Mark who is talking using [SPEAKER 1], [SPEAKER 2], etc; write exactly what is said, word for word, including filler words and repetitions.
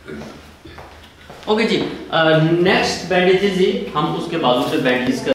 [SPEAKER 1] okay जी, next bandages जी, हम उसके बाजू से बैंडेज